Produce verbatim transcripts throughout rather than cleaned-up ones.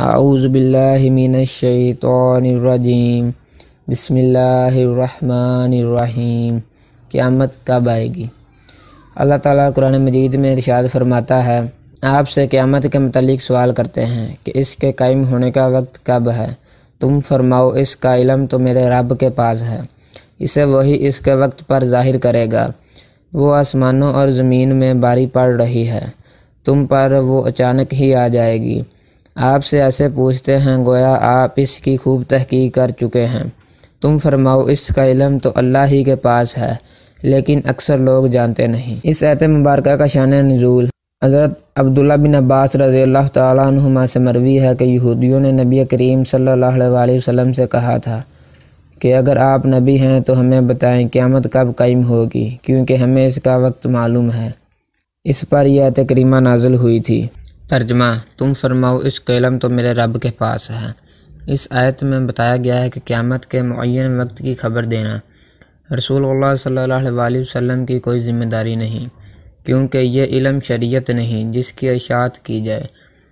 اعوذ باللہ من الشیطان الرجیم بسم اللہ الرحمن الرحیم۔ قیامت کب آئے گی؟ اللہ تعالیٰ قرآن مجید میں ارشاد فرماتا ہے، آپ سے قیامت کے متعلق سوال کرتے ہیں کہ اس کے قائم ہونے کا وقت کب ہے؟ تم فرماؤ، اس کا علم تو میرے رب کے پاس ہے، اسے وہی اس کے وقت پر ظاہر کرے گا۔ وہ آسمانوں اور زمین میں باری پڑ رہی ہے، تم پر وہ اچانک ہی آ جائے گی۔ آپ سے ایسے پوچھتے ہیں گویا آپ اس کی خوب تحقیق کر چکے ہیں۔ تم فرماؤ، اس کا علم تو اللہ ہی کے پاس ہے، لیکن اکثر لوگ جانتے نہیں۔ اس آیت مبارکہ کا شان نزول حضرت عبداللہ بن عباس رضی اللہ تعالیٰ عنہما سے مروی ہے کہ یہودیوں نے نبی کریم صلی اللہ علیہ وسلم سے کہا تھا کہ اگر آپ نبی ہیں تو ہمیں بتائیں قیامت کب قائم ہوگی، کیونکہ ہمیں اس کا وقت معلوم ہے۔ اس پر یہ آیت کریمہ نازل ہوئی تھی۔ ترجمہ: تم فرماؤ، اس کا علم تو میرے رب کے پاس ہے۔ اس آیت میں بتایا گیا ہے کہ قیامت کے معین وقت کی خبر دینا رسول اللہ صلی اللہ علیہ وسلم کی کوئی ذمہ داری نہیں، کیونکہ یہ علم شریعت نہیں جس کی اشاعت کی جائے،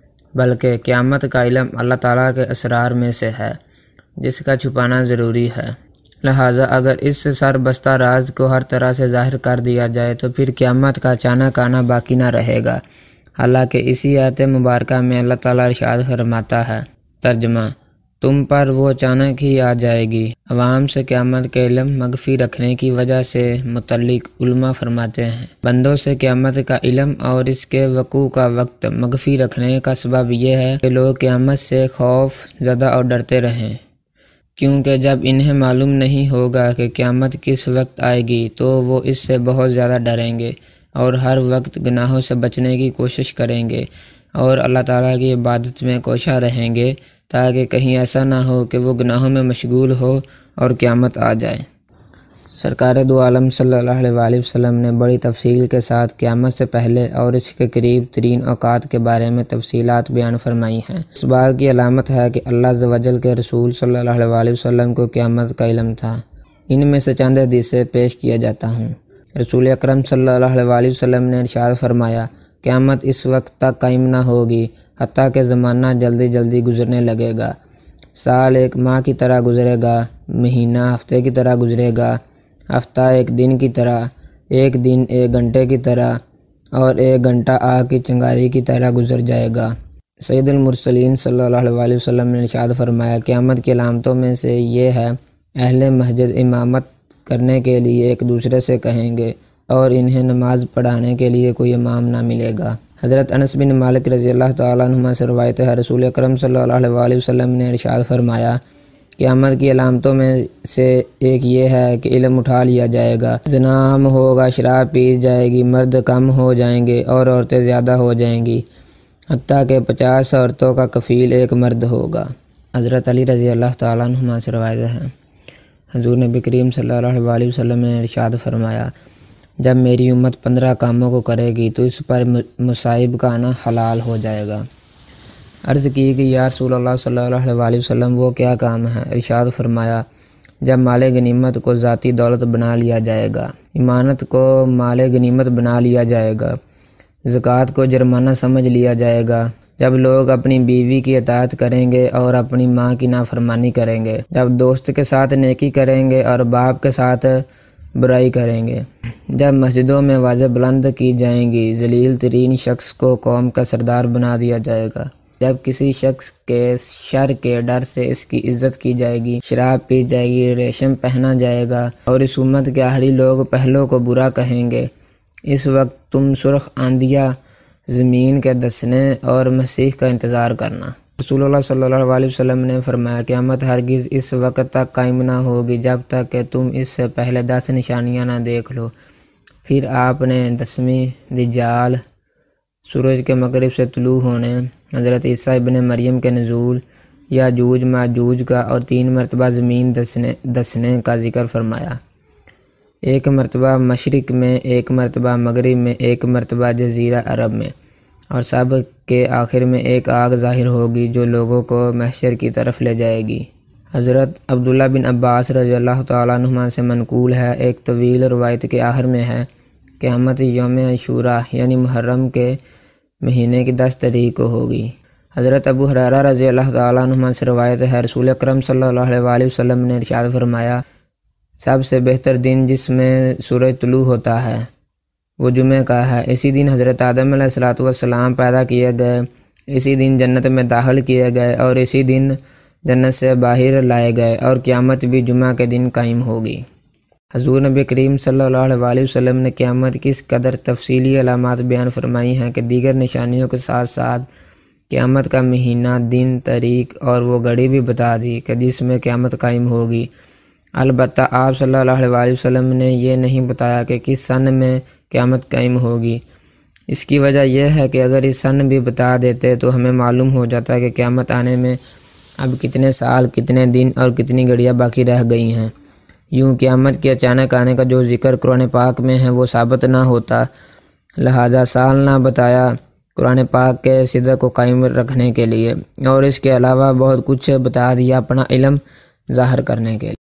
بلکہ قیامت کا علم اللہ تعالیٰ کے اسرار میں سے ہے جس کا چھپانا ضروری ہے۔ لہٰذا اگر اس سر بستہ راز کو ہر طرح سے ظاہر کر دیا جائے تو پھر قیامت کا اچانک آنا باقی نہ رہے گا۔ حالانکہ اسی آیت مبارکہ میں اللہ تعالیٰ ارشاد فرماتا ہے۔ ترجمہ: تم پر وہ اچانک ہی آ جائے گی۔ عوام سے قیامت کے علم مخفی رکھنے کی وجہ سے متعلق علماء فرماتے ہیں، بندوں سے قیامت کا علم اور اس کے وقوع کا وقت مخفی رکھنے کا سبب یہ ہے کہ لوگ قیامت سے خوف زدہ اور ڈرتے رہیں، کیونکہ جب انہیں معلوم نہیں ہوگا کہ قیامت کس وقت آئے گی تو وہ اس سے بہت زیادہ ڈریں گے اور ہر وقت گناہوں سے بچنے کی کوشش کریں گے اور اللہ تعالیٰ کی عبادت میں کوشاں رہیں گے، تاکہ کہیں ایسا نہ ہو کہ وہ گناہوں میں مشغول ہو اور قیامت آ جائے۔ سرکار دو عالم صلی اللہ علیہ وسلم نے بڑی تفصیل کے ساتھ قیامت سے پہلے اور اس کے قریب ترین اوقات کے بارے میں تفصیلات بیان فرمائی ہیں۔ اس بات کی علامت ہے کہ اللہ عز و جل کے رسول صلی اللہ علیہ وسلم کو قیامت کا علم تھا۔ ان میں سے چند حدیثیں پیش کیا جاتا ہوں۔ رسول اکرم صلی اللہ علیہ وسلم نے ارشاد فرمایا، قیامت اس وقت تک قائم نہ ہوگی حتیٰ کہ زمانہ جلدی جلدی گزرنے لگے گا۔ سال ایک ماہ کی طرح گزرے گا، مہینہ ہفتے کی طرح گزرے گا، ہفتہ ایک دن کی طرح، ایک دن ایک گھنٹے کی طرح اور ایک گھنٹہ آگ کی چنگاری کی طرح گزر جائے گا۔ سید المرسلین صلی اللہ علیہ وسلم نے ارشاد فرمایا، قیامت کی علامتوں میں سے یہ ہے، اہل مسجد امامت کرنے کے لیے ایک دوسرے سے کہیں گے اور انہیں نماز پڑھانے کے لیے کوئی امام نہ ملے گا۔ حضرت انس بن مالک رضی اللہ تعالیٰ عنہ سے روایت ہے، رسول اکرم صلی اللہ علیہ وسلم نے ارشاد فرمایا، قیامت کی علامتوں میں سے ایک یہ ہے کہ علم اٹھا لیا جائے گا، زنا عام ہوگا، شراب پی جائے گی، مرد کم ہو جائیں گے اور عورتیں زیادہ ہو جائیں گی، حتیٰ کہ پچاس عورتوں کا کفیل ایک مرد ہوگا۔ حضرت علی رضی اللہ تعالیٰ عنہ سے روایت ہے، حضور نبی کریم صلی اللہ علیہ وسلم نے ارشاد فرمایا، جب میری امت پندرہ کاموں کو کرے گی تو اس پر مصائب کا آنا حلال ہو جائے گا۔ عرض کی کہ یا رسول اللہ صلی اللہ علیہ وسلم وہ کیا کام ہے؟ ارشاد فرمایا، جب مال غنیمت کو ذاتی دولت بنا لیا جائے گا، امانت کو مال غنیمت بنا لیا جائے گا، زکوٰۃ کو جرمانہ سمجھ لیا جائے گا، جب لوگ اپنی بیوی کی اطاعت کریں گے اور اپنی ماں کی نافرمانی کریں گے، جب دوست کے ساتھ نیکی کریں گے اور باپ کے ساتھ برائی کریں گے، جب مسجدوں میں آوازیں بلند کی جائیں گی، ذلیل ترین شخص کو قوم کا سردار بنا دیا جائے گا، جب کسی شخص کے شر کے ڈر سے اس کی عزت کی جائے گی، شراب پی جائے گی، ریشم پہنا جائے گا اور اس امت کے آخری لوگ پہلوں کو برا کہیں گے، اس وقت تم سرخ آندیاں زمین کے دسنے اور مسیح کا انتظار کرنا۔ رسول اللہ صلی اللہ علیہ وسلم نے فرمایا، قیامت ہرگز اس وقت تک قائم نہ ہوگی جب تک کہ تم اس سے پہلے دس نشانیاں نہ دیکھ لو۔ پھر آپ نے دسویں دجال، سورج کے مغرب سے طلوع ہونے، حضرت عیسیٰ ابن مریم کے نزول، یاجوج ماجوج کا اور تین مرتبہ زمین دسنے دسنے کا ذکر فرمایا، ایک مرتبہ مشرق میں، ایک مرتبہ مغرب میں، ایک مرتبہ جزیرہ عرب میں، اور سب کے آخر میں ایک آگ ظاہر ہوگی جو لوگوں کو محشر کی طرف لے جائے گی۔ حضرت عبداللہ بن عباس رضی اللہ تعالیٰ عنہ سے منقول ہے، ایک طویل روایت کے آخر میں ہے، قیامت یوم عاشوراء یعنی محرم کے مہینے کی دس تاریخ کو ہوگی۔ حضرت ابو ہریرہ رضی اللہ تعالیٰ عنہ سے روایت ہے، رسول اکرم صلی اللہ علیہ وسلم نے ارشاد فرمایا، سب سے بہتر دن جس میں سورج طلوع ہوتا ہے وہ جمعہ کا ہے۔ اسی دن حضرت آدم علیہ الصلوۃ والسلام پیدا کیے گئے، اسی دن جنت میں داخل کیے گئے اور اسی دن جنت سے باہر لائے گئے، اور قیامت بھی جمعہ کے دن قائم ہوگی۔ حضور نبی کریم صلی اللہ علیہ وسلم نے قیامت کی اس قدر تفصیلی علامات بیان فرمائی ہیں کہ دیگر نشانیوں کے ساتھ ساتھ قیامت کا مہینہ، دن، تاریخ اور وہ گھڑی بھی بتا دی کہ جس میں قیامت قائم ہوگی۔ البتہ آپ صلی اللہ علیہ وسلم نے یہ نہیں بتایا کہ کس سن میں قیامت قائم ہوگی۔ اس کی وجہ یہ ہے کہ اگر اس سن بھی بتا دیتے تو ہمیں معلوم ہو جاتا کہ قیامت آنے میں اب کتنے سال، کتنے دن اور کتنی گھڑیاں باقی رہ گئی ہیں۔ یوں قیامت کے اچانک آنے کا جو ذکر قرآن پاک میں ہے وہ ثابت نہ ہوتا، لہٰذا سال نہ بتایا قرآن پاک کے صدق کو قائم رکھنے کے لیے، اور اس کے علاوہ بہت کچھ بتا دیا اپنا علم ظاہر کرنے کے لیے۔